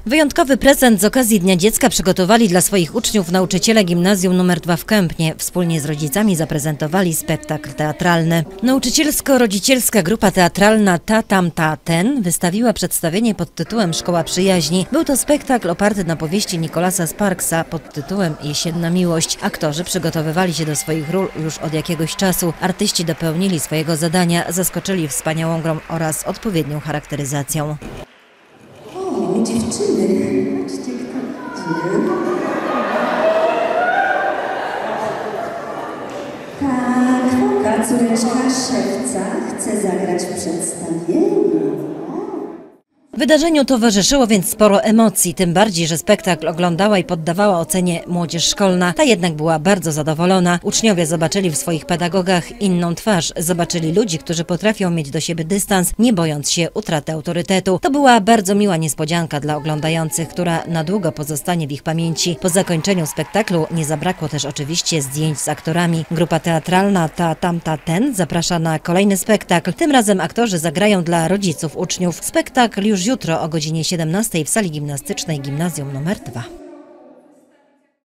Wyjątkowy prezent z okazji Dnia Dziecka przygotowali dla swoich uczniów nauczyciele Gimnazjum nr 2 w Kępnie. Wspólnie z rodzicami zaprezentowali spektakl teatralny. Nauczycielsko-rodzicielska grupa teatralna Ta Tam Ta Ten wystawiła przedstawienie pod tytułem Szkoła Przyjaźni. Był to spektakl oparty na powieści Nicholasa Sparksa pod tytułem Jesienna miłość. Aktorzy przygotowywali się do swoich ról już od jakiegoś czasu. Artyści dopełnili swojego zadania, zaskoczyli wspaniałą grą oraz odpowiednią charakteryzacją. O, dziewczyny, patrzcie, kto idzie. Tak, Foka, córeczka szewca, chce zagrać w przedstawieniu. Wydarzeniu towarzyszyło więc sporo emocji, tym bardziej, że spektakl oglądała i poddawała ocenie młodzież szkolna. Ta jednak była bardzo zadowolona. Uczniowie zobaczyli w swoich pedagogach inną twarz, zobaczyli ludzi, którzy potrafią mieć do siebie dystans, nie bojąc się utraty autorytetu. To była bardzo miła niespodzianka dla oglądających, która na długo pozostanie w ich pamięci. Po zakończeniu spektaklu nie zabrakło też oczywiście zdjęć z aktorami. Grupa teatralna Ta Tam Ta Ten zaprasza na kolejny spektakl. Tym razem aktorzy zagrają dla rodziców uczniów. Spektakl już jutro o godzinie 17 w sali gimnastycznej Gimnazjum nr 2.